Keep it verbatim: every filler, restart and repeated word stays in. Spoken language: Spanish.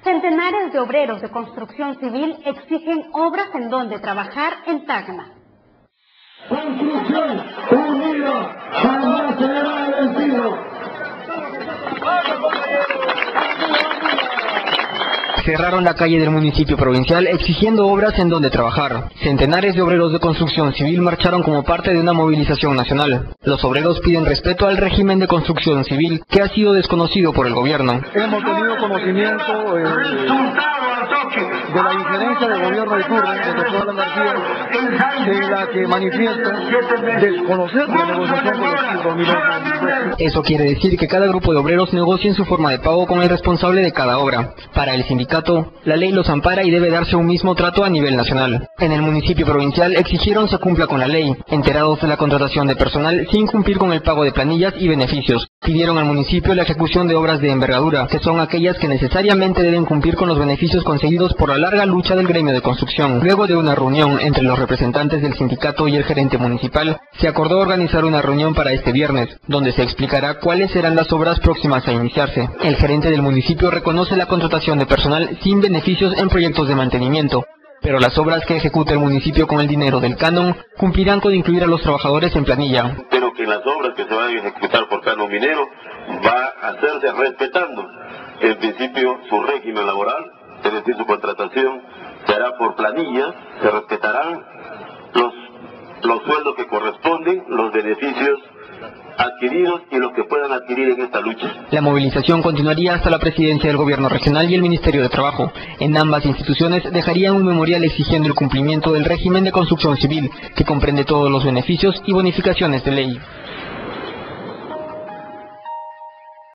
Centenares de obreros de construcción civil exigen obras en donde trabajar en Tacna. Construcción unida jamás será vencido. Cerraron la calle del municipio provincial exigiendo obras en donde trabajar. Centenares de obreros de construcción civil marcharon como parte de una movilización nacional. Los obreros piden respeto al régimen de construcción civil que ha sido desconocido por el gobierno. Hemos tenido conocimiento eh, de la injerencia del gobierno de turno, de toda la energía, en la que manifiesta desconocer la negociación colectiva. Eso quiere decir que cada grupo de obreros negocia en su forma de pago con el responsable de cada obra. Para el sindicato, la ley los ampara y debe darse un mismo trato a nivel nacional. En el municipio provincial exigieron se cumpla con la ley, enterados de la contratación de personal sin cumplir con el pago de planillas y beneficios. Pidieron al municipio la ejecución de obras de envergadura, que son aquellas que necesariamente deben cumplir con los beneficios conseguidos por la larga lucha del gremio de construcción. Luego de una reunión entre los representantes del sindicato y el gerente municipal, se acordó organizar una reunión para este viernes, donde se explicará cuáles serán las obras próximas a iniciarse. El gerente del municipio reconoce la contratación de personal sin beneficios en proyectos de mantenimiento, pero las obras que ejecute el municipio con el dinero del canon cumplirán con incluir a los trabajadores en planilla. Pero que las obras que se van a ejecutar por canon minero va a hacerse respetando en principio su régimen laboral, es decir, su contratación se hará por planilla, se respetarán los, los sueldos que corresponden, los beneficios adquiridos y los que puedan adquirir en esta lucha. La movilización continuaría hasta la presidencia del gobierno regional y el Ministerio de Trabajo. En ambas instituciones dejarían un memorial exigiendo el cumplimiento del régimen de construcción civil, que comprende todos los beneficios y bonificaciones de ley.